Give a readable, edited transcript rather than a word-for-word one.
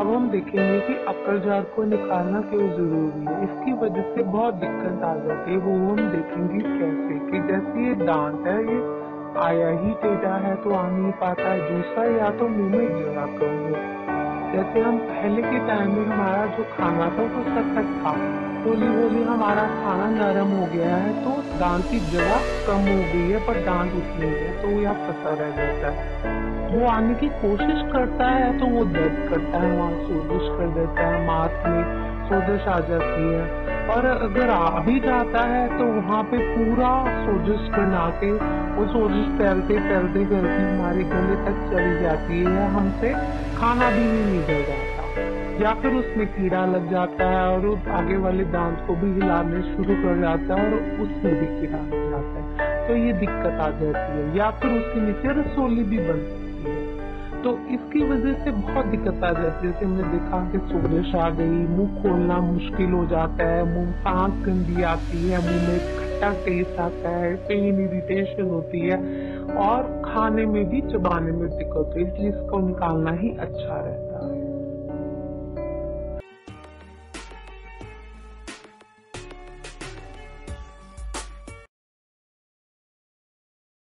अब हम देखेंगे कि अक्कल झाड़ को निकालना क्यों जरूरी है। इसकी वजह से बहुत दिक्कत आ जाती है, वो हम देखेंगे कैसे। कि जैसे ये दांत है, ये आया ही टेढ़ा है तो आ नहीं पाता है, दूसरा या तो मुंह में जगह कम है। जैसे हम पहले के टाइम में हमारा जो खाना था वो सख्त था, होली होली हमारा खाना नरम हो गया है तो दांत की जगह कम हो गई है, पर दांत उतनी है तो वो यहाँ फंसा रह जाता है। वो आने की कोशिश करता है तो वो दर्द करता है, वहाँ सोजिश कर देता है, मांस में सोजिश आ जाती है। और अगर आ भी जाता है तो वहाँ पे पूरा सोजिश बना के वो सोजिश फैलते फैलते फैलते हमारे गले तक चली जाती है, हमसे खाना भी नहीं निकल जाता, या फिर उसमें कीड़ा लग जाता है और वो आगे वाले दांत को भी हिलाने शुरू कर जाता है और उसमें भी कीड़ा लग जाता है, तो ये दिक्कत आ जाती है। या फिर उसके नीचे रसोली भी बन सकती है, तो इसकी वजह से बहुत दिक्कत आ जाती है। जैसे हमने देखा कि सोजिश आ गई, मुंह खोलना मुश्किल हो जाता है, मुंह सांस गंदी आती है, मुंह में खट्टा टेस्ट आता है, पेन इरिटेशन होती है और खाने में भी चबाने में दिक्कत होती है, इसलिए इसको निकालना ही अच्छा रहता है।